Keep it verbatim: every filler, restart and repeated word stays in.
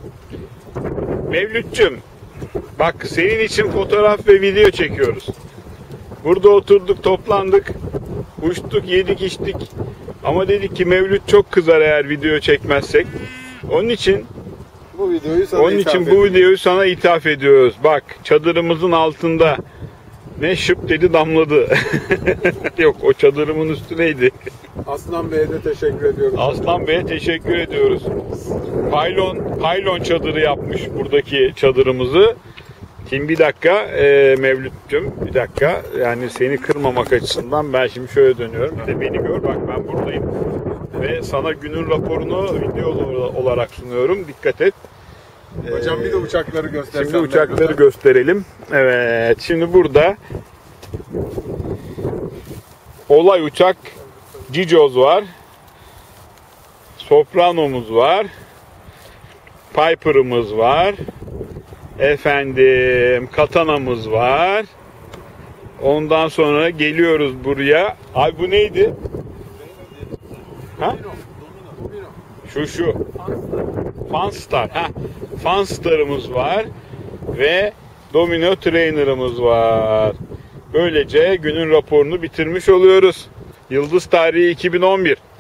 Mevlütçüm, bak senin için fotoğraf ve video çekiyoruz. Burada oturduk, toplandık, uçtuk, yedik, içtik. Ama dedik ki Mevlüt çok kızar eğer video çekmezsek. Onun için bu videoyu sana onun için bu videoyu sana ithaf ediyoruz. Bak, çadırımızın altında ne şıp dedi damladı. Yok, o çadırımın üstüneydi. Aslan Bey'e de teşekkür ediyoruz. Aslan Bey'e teşekkür ediyoruz. Paylon, paylon çadırı yapmış buradaki çadırımızı. Şimdi bir dakika e, Mevlüt'cüm, bir dakika. Yani seni kırmamak açısından ben şimdi şöyle dönüyorum. Bir de beni gör, bak ben buradayım. Ve sana günün raporunu video olarak sunuyorum. Dikkat et. Hocam bir de uçakları göstersen. Şimdi uçakları gösterelim. Evet, şimdi burada olay uçak Cicoz var. Soprano'muz var. Piper'ımız var. Efendim, Katana'mız var. Ondan sonra geliyoruz buraya. Ay bu neydi? Ha? Şu şu. Fanstar. Ha. Fanstar'ımız var ve Domino Trainer'ımız var. Böylece günün raporunu bitirmiş oluyoruz. Yıldız tarihi iki bin on bir.